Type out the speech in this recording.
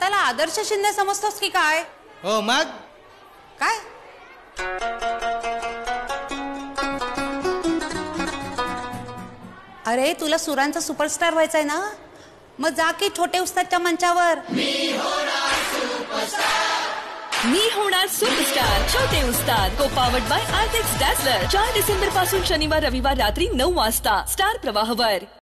स्वतःला आदर्श शिंदे समजतोस की काय? हो मग काय? अरे तुला सुरांचा सुपरस्टार व्हायचंय ना, मग जा की छोटे उस्तादच्या मंचावर. मी होणार सुपरस्टार छोटे उस्ताद को पावर्ड बाय आर्थिक्स डॅझलर 4 डिसेंबर पासून शनिवार रविवार रात्री 9 वाजता स्टार प्रवाहवर.